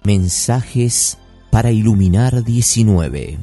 Mensajes para iluminar 19.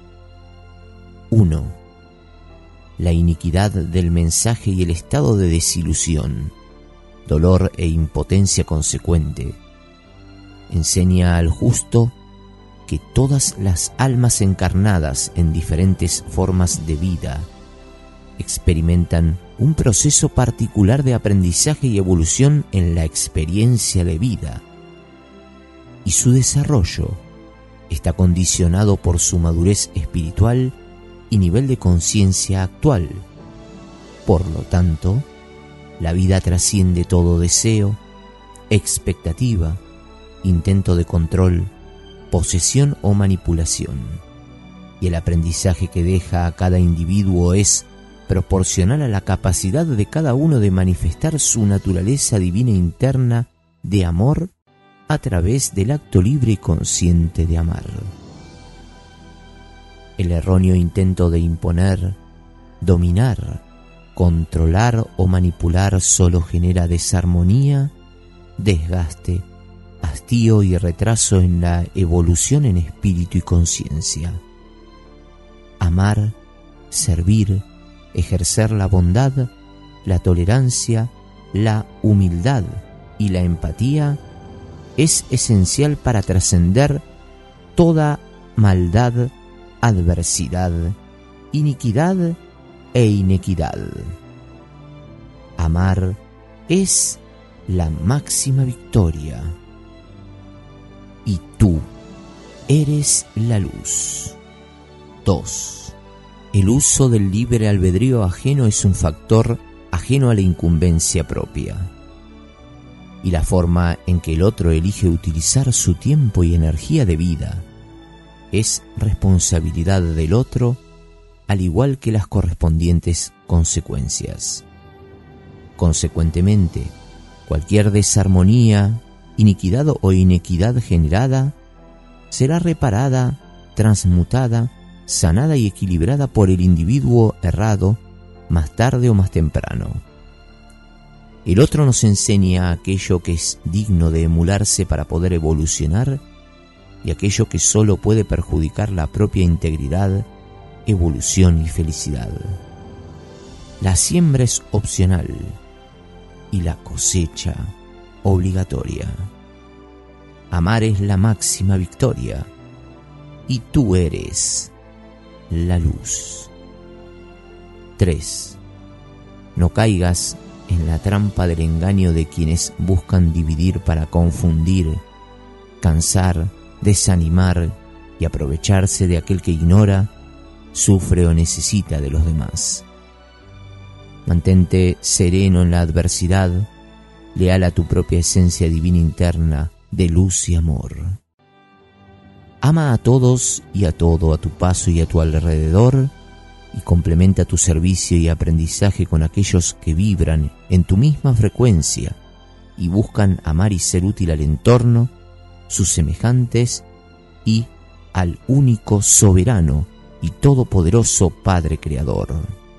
1. La iniquidad del mensaje y el estado de desilusión, dolor e impotencia consecuente. Enseña al justo que todas las almas encarnadas en diferentes formas de vida experimentan un proceso particular de aprendizaje y evolución en la experiencia de vida, y su desarrollo está condicionado por su madurez espiritual y nivel de conciencia actual. Por lo tanto, la vida trasciende todo deseo, expectativa, intento de control, posesión o manipulación, y el aprendizaje que deja a cada individuo es proporcional a la capacidad de cada uno de manifestar su naturaleza divina interna de amor a través del acto libre y consciente de amar. El erróneo intento de imponer, dominar, controlar o manipular solo genera desarmonía, desgaste, hastío y retraso en la evolución en espíritu y conciencia. Amar, servir, ejercer la bondad, la tolerancia, la humildad y la empatía es esencial para trascender toda maldad, adversidad, iniquidad e inequidad. Amar es la máxima victoria, y tú eres la luz. 2. El uso del libre albedrío ajeno es un factor ajeno a la incumbencia propia, y la forma en que el otro elige utilizar su tiempo y energía de vida es responsabilidad del otro, al igual que las correspondientes consecuencias. Consecuentemente, cualquier desarmonía, iniquidad o inequidad generada será reparada, transmutada, sanada y equilibrada por el individuo errado más tarde o más temprano. El otro nos enseña aquello que es digno de emularse para poder evolucionar y aquello que solo puede perjudicar la propia integridad, evolución y felicidad. La siembra es opcional y la cosecha obligatoria. Amar es la máxima victoria, y tú eres la luz. 3. No caigas en la trampa del engaño de quienes buscan dividir para confundir, cansar, desanimar y aprovecharse de aquel que ignora, sufre o necesita de los demás. Mantente sereno en la adversidad, leal a tu propia esencia divina interna de luz y amor. Ama a todos y a todo a tu paso y a tu alrededor, y complementa tu servicio y aprendizaje con aquellos que vibran en tu misma frecuencia y buscan amar y ser útil al entorno, sus semejantes y al único soberano y todopoderoso Padre Creador.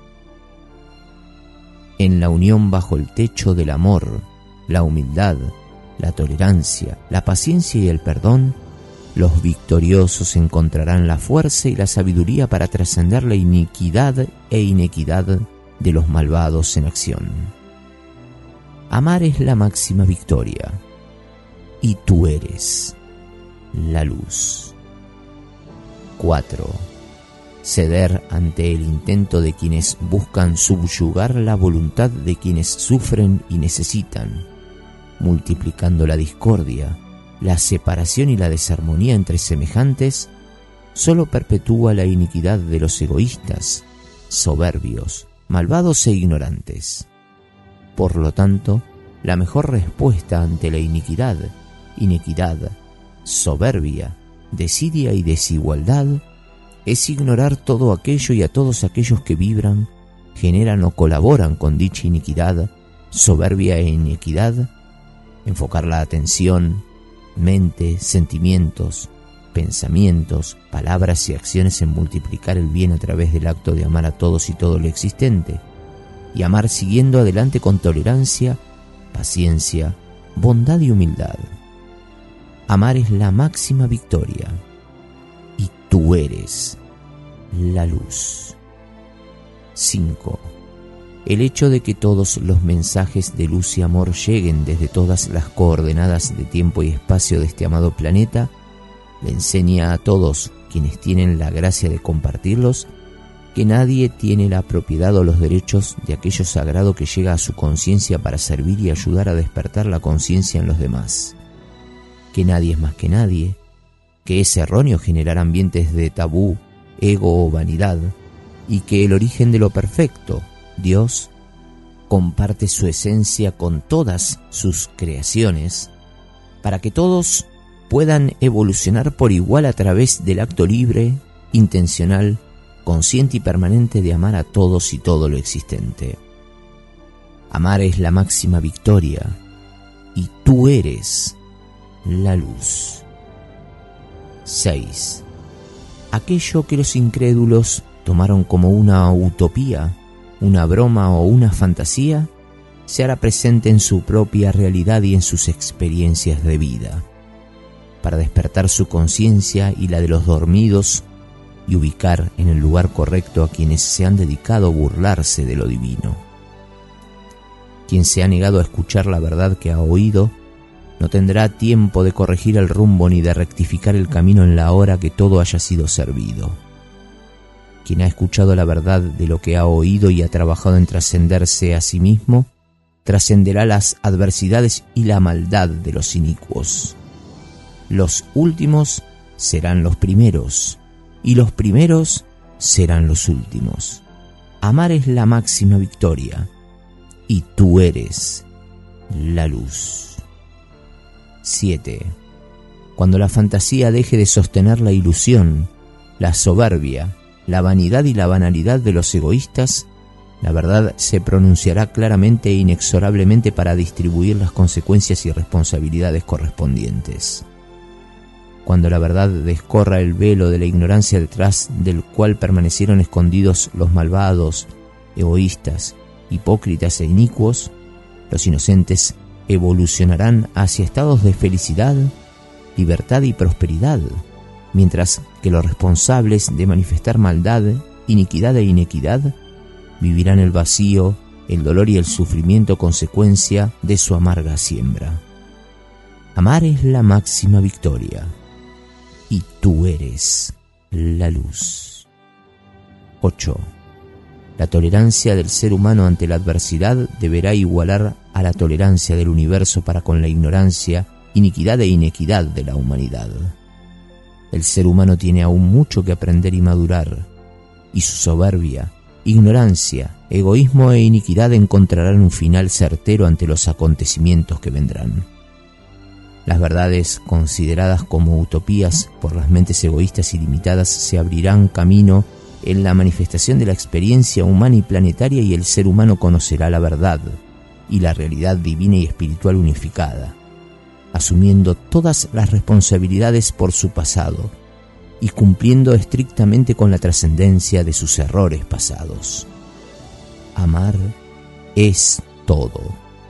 En la unión bajo el techo del amor, la humildad, la tolerancia, la paciencia y el perdón, los victoriosos encontrarán la fuerza y la sabiduría para trascender la iniquidad e inequidad de los malvados en acción. Amar es la máxima victoria, y tú eres la luz. 4. Ceder ante el intento de quienes buscan subyugar la voluntad de quienes sufren y necesitan, multiplicando la discordia, la separación y la desarmonía entre semejantes, solo perpetúa la iniquidad de los egoístas, soberbios, malvados e ignorantes. Por lo tanto, la mejor respuesta ante la iniquidad, inequidad, soberbia, desidia y desigualdad es ignorar todo aquello y a todos aquellos que vibran, generan o colaboran con dicha iniquidad, soberbia e inequidad, enfocar la atención, mente, sentimientos, pensamientos, palabras y acciones en multiplicar el bien a través del acto de amar a todos y todo lo existente, y amar siguiendo adelante con tolerancia, paciencia, bondad y humildad. Amar es la máxima victoria y tú eres la luz. 5. El hecho de que todos los mensajes de luz y amor lleguen desde todas las coordenadas de tiempo y espacio de este amado planeta le enseña a todos quienes tienen la gracia de compartirlos que nadie tiene la propiedad o los derechos de aquello sagrado que llega a su conciencia para servir y ayudar a despertar la conciencia en los demás. Que nadie es más que nadie, que es erróneo generar ambientes de tabú, ego o vanidad, y que el origen de lo perfecto, Dios, comparte su esencia con todas sus creaciones para que todos puedan evolucionar por igual a través del acto libre, intencional, consciente y permanente de amar a todos y todo lo existente. Amar es la máxima victoria y tú eres la luz. 6. Aquello que los incrédulos tomaron como una utopía, una broma o una fantasía, se hará presente en su propia realidad y en sus experiencias de vida, para despertar su conciencia y la de los dormidos y ubicar en el lugar correcto a quienes se han dedicado a burlarse de lo divino. Quien se ha negado a escuchar la verdad que ha oído, no tendrá tiempo de corregir el rumbo ni de rectificar el camino en la hora que todo haya sido servido. Quien ha escuchado la verdad de lo que ha oído y ha trabajado en trascenderse a sí mismo, trascenderá las adversidades y la maldad de los inicuos. Los últimos serán los primeros, y los primeros serán los últimos. Amar es la máxima victoria, y tú eres la luz. 7. Cuando la fantasía deje de sostener la ilusión, la soberbia, la vanidad y la banalidad de los egoístas, la verdad se pronunciará claramente e inexorablemente para distribuir las consecuencias y responsabilidades correspondientes. Cuando la verdad descorra el velo de la ignorancia detrás del cual permanecieron escondidos los malvados, egoístas, hipócritas e inicuos, los inocentes evolucionarán hacia estados de felicidad, libertad y prosperidad, mientras que los responsables de manifestar maldad, iniquidad e inequidad vivirán el vacío, el dolor y el sufrimiento consecuencia de su amarga siembra. Amar es la máxima victoria, y tú eres la luz. 8. La tolerancia del ser humano ante la adversidad deberá igualar a la tolerancia del universo para con la ignorancia, iniquidad e inequidad de la humanidad. El ser humano tiene aún mucho que aprender y madurar, y su soberbia, ignorancia, egoísmo e iniquidad encontrarán un final certero ante los acontecimientos que vendrán. Las verdades consideradas como utopías por las mentes egoístas y limitadas se abrirán camino en la manifestación de la experiencia humana y planetaria, y el ser humano conocerá la verdad y la realidad divina y espiritual unificada, asumiendo todas las responsabilidades por su pasado y cumpliendo estrictamente con la trascendencia de sus errores pasados. Amar es todo.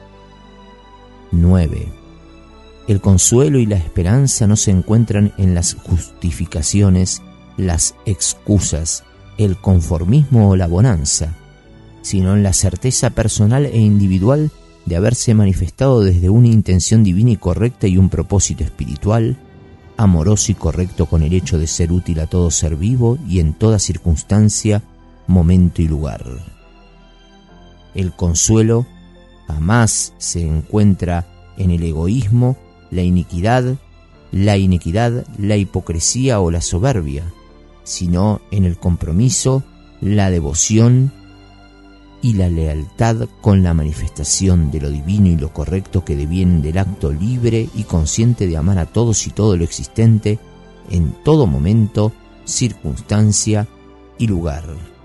9. El consuelo y la esperanza no se encuentran en las justificaciones, las excusas, el conformismo o la bonanza, sino en la certeza personal e individual de haberse manifestado desde una intención divina y correcta y un propósito espiritual, amoroso y correcto con el hecho de ser útil a todo ser vivo y en toda circunstancia, momento y lugar. El consuelo jamás se encuentra en el egoísmo, la iniquidad, la hipocresía o la soberbia, sino en el compromiso, la devoción y la lealtad con la manifestación de lo divino y lo correcto que devienen del acto libre y consciente de amar a todos y todo lo existente en todo momento, circunstancia y lugar.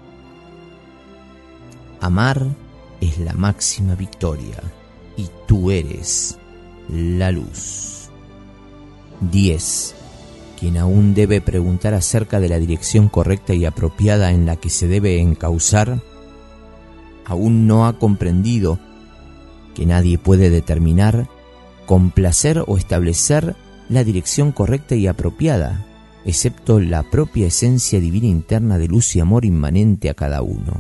Amar es la máxima victoria y tú eres la luz. 10. Quien aún debe preguntar acerca de la dirección correcta y apropiada en la que se debe encauzar, aún no ha comprendido que nadie puede determinar, complacer o establecer la dirección correcta y apropiada, excepto la propia esencia divina interna de luz y amor inmanente a cada uno.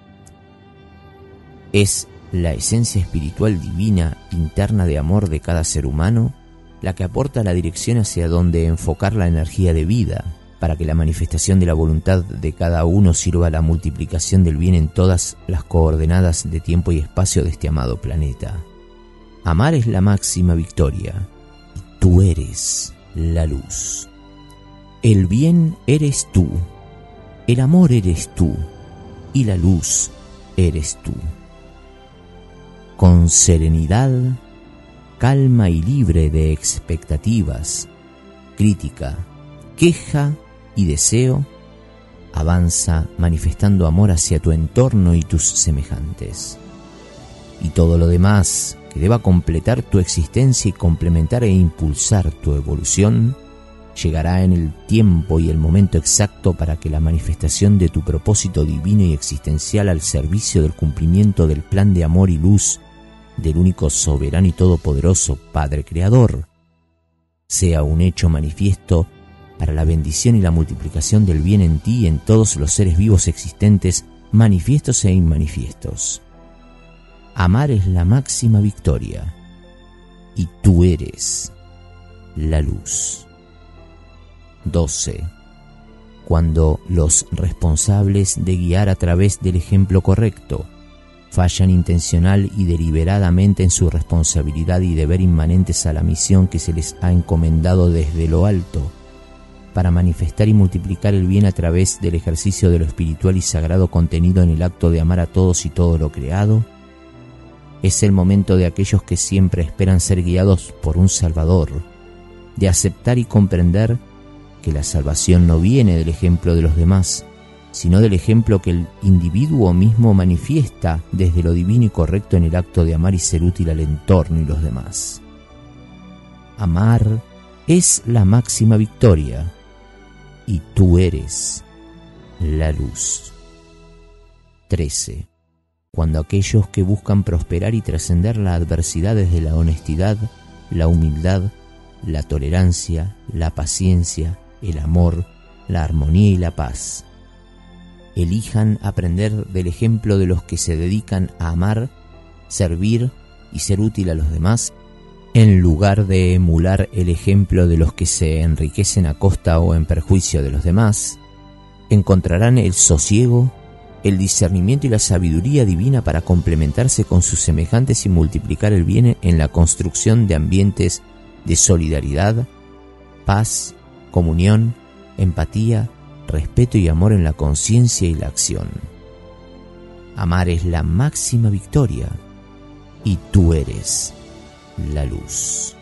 Es la esencia espiritual divina interna de amor de cada ser humano la que aporta la dirección hacia donde enfocar la energía de vida, para que la manifestación de la voluntad de cada uno sirva a la multiplicación del bien en todas las coordenadas de tiempo y espacio de este amado planeta. Amar es la máxima victoria, y tú eres la luz. El bien eres tú, el amor eres tú, y la luz eres tú. Con serenidad, calma y libre de expectativas, crítica, queja y deseo, avanza manifestando amor hacia tu entorno y tus semejantes. Y todo lo demás que deba completar tu existencia y complementar e impulsar tu evolución, llegará en el tiempo y el momento exacto para que la manifestación de tu propósito divino y existencial al servicio del cumplimiento del plan de amor y luz del único soberano y todopoderoso Padre Creador sea un hecho manifiesto para la bendición y la multiplicación del bien en ti y en todos los seres vivos existentes, manifiestos e inmanifiestos. Amar es la máxima victoria, y tú eres la luz. 12. Cuando los responsables de guiar a través del ejemplo correcto fallan intencional y deliberadamente en su responsabilidad y deber inmanentes a la misión que se les ha encomendado desde lo alto, para manifestar y multiplicar el bien a través del ejercicio de lo espiritual y sagrado contenido en el acto de amar a todos y todo lo creado, es el momento de aquellos que siempre esperan ser guiados por un Salvador, de aceptar y comprender que la salvación no viene del ejemplo de los demás, sino del ejemplo que el individuo mismo manifiesta desde lo divino y correcto en el acto de amar y ser útil al entorno y los demás. Amar es la máxima victoria, y tú eres la luz. 13. Cuando aquellos que buscan prosperar y trascender la adversidad desde la honestidad, la humildad, la tolerancia, la paciencia, el amor, la armonía y la paz, elijan aprender del ejemplo de los que se dedican a amar, servir y ser útil a los demás, en lugar de emular el ejemplo de los que se enriquecen a costa o en perjuicio de los demás, encontrarán el sosiego, el discernimiento y la sabiduría divina para complementarse con sus semejantes y multiplicar el bien en la construcción de ambientes de solidaridad, paz, comunión, empatía, respeto y amor en la conciencia y la acción. Amar es la máxima victoria, y tú eres la luz.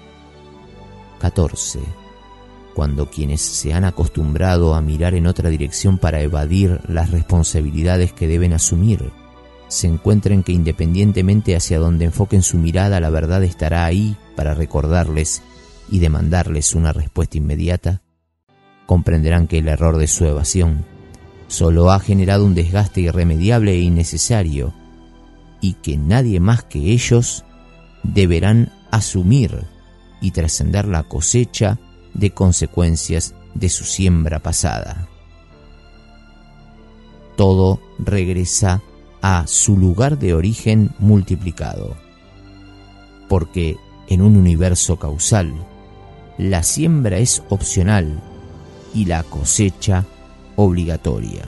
14. Cuando quienes se han acostumbrado a mirar en otra dirección para evadir las responsabilidades que deben asumir, se encuentren que independientemente hacia donde enfoquen su mirada, la verdad estará ahí para recordarles y demandarles una respuesta inmediata, comprenderán que el error de su evasión solo ha generado un desgaste irremediable e innecesario, y que nadie más que ellos deberán asumir y trascender la cosecha de consecuencias de su siembra pasada. Todo regresa a su lugar de origen multiplicado, porque en un universo causal, la siembra es opcional y la cosecha obligatoria.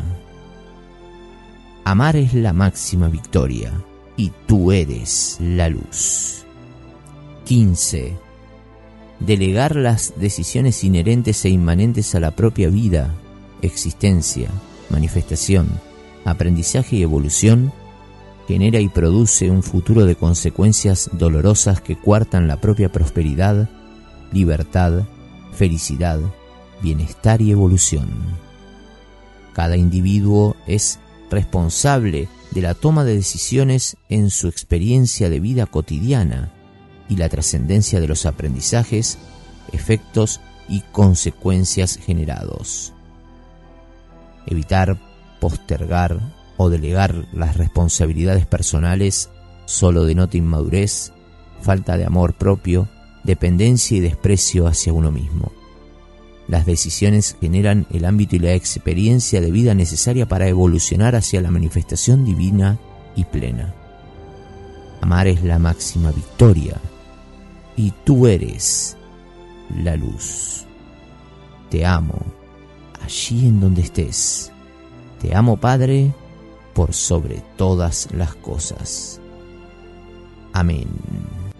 Amar es la máxima victoria, y tú eres la luz. 15. Delegar las decisiones inherentes e inmanentes a la propia vida, existencia, manifestación, aprendizaje y evolución genera y produce un futuro de consecuencias dolorosas que coartan la propia prosperidad, libertad, felicidad, bienestar y evolución. Cada individuo es responsable de la toma de decisiones en su experiencia de vida cotidiana y la trascendencia de los aprendizajes, efectos y consecuencias generados. Evitar, postergar o delegar las responsabilidades personales solo denota inmadurez, falta de amor propio dependencia y desprecio hacia uno mismo. Las decisiones generan el ámbito y la experiencia de vida necesaria para evolucionar hacia la manifestación divina y plena. Amar es la máxima victoria, y tú eres la luz. Te amo, allí en donde estés. Te amo, Padre, por sobre todas las cosas. Amén.